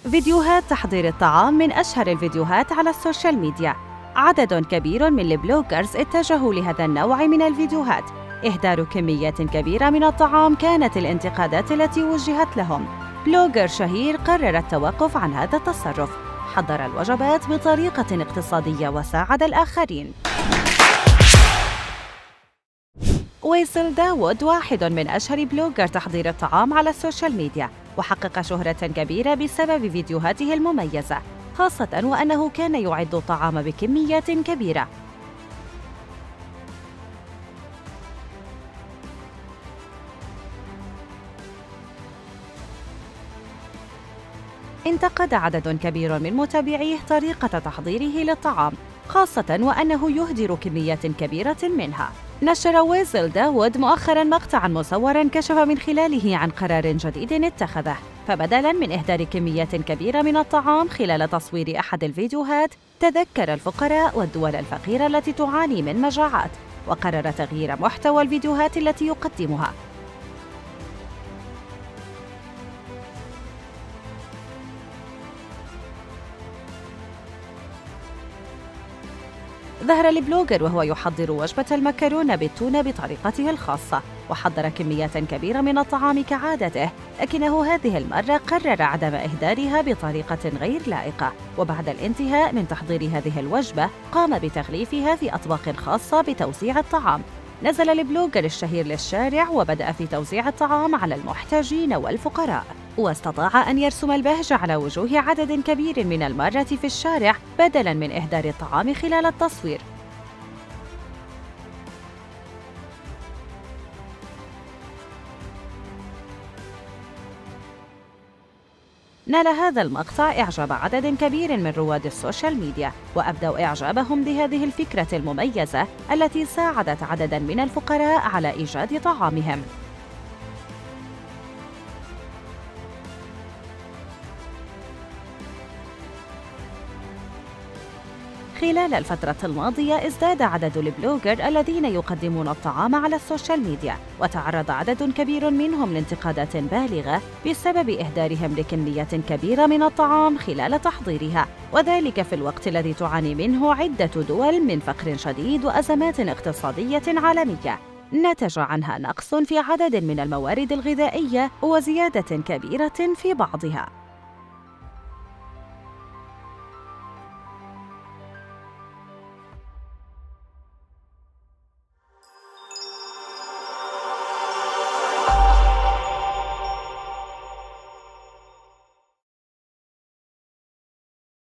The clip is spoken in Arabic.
فيديوهات تحضير الطعام من أشهر الفيديوهات على السوشيال ميديا. عدد كبير من البلوجرز اتجهوا لهذا النوع من الفيديوهات. إهدار كميات كبيرة من الطعام كانت الانتقادات التي وجهت لهم. بلوجر شهير قرر التوقف عن هذا التصرف، حضر الوجبات بطريقة اقتصادية وساعد الآخرين. ويصل داوود واحد من أشهر بلوجر تحضير الطعام على السوشيال ميديا، وحقق شهرة كبيرة بسبب فيديوهاته المميزة، خاصة وأنه كان يعد الطعام بكميات كبيرة. انتقد عدد كبير من متابعيه طريقة تحضيره للطعام، خاصة وأنه يهدر كميات كبيرة منها. نشر ويصل داوود مؤخراً مقطعاً مصوراً كشف من خلاله عن قرار جديد اتخذه، فبدلاً من إهدار كميات كبيرة من الطعام خلال تصوير أحد الفيديوهات، تذكر الفقراء والدول الفقيرة التي تعاني من مجاعات، وقرر تغيير محتوى الفيديوهات التي يقدمها. ظهر البلوجر وهو يحضر وجبة المكرونة بالتونة بطريقته الخاصة، وحضر كميات كبيرة من الطعام كعادته، لكنه هذه المرة قرر عدم إهدارها بطريقة غير لائقة، وبعد الانتهاء من تحضير هذه الوجبة قام بتغليفها في أطباق خاصة بتوزيع الطعام. نزل البلوجر الشهير للشارع وبدأ في توزيع الطعام على المحتاجين والفقراء، واستطاع أن يرسم البهجة على وجوه عدد كبير من المرات في الشارع بدلاً من إهدار الطعام خلال التصوير. نال هذا المقطع إعجاب عدد كبير من رواد السوشيال ميديا، وأبدوا إعجابهم بهذه الفكرة المميزة التي ساعدت عدداً من الفقراء على إيجاد طعامهم. خلال الفترة الماضية ازداد عدد البلوجر الذين يقدمون الطعام على السوشيال ميديا، وتعرض عدد كبير منهم لانتقادات بالغة بسبب إهدارهم لكميات كبيرة من الطعام خلال تحضيرها، وذلك في الوقت الذي تعاني منه عدة دول من فقر شديد وأزمات اقتصادية عالمية نتج عنها نقص في عدد من الموارد الغذائية وزيادة كبيرة في بعضها.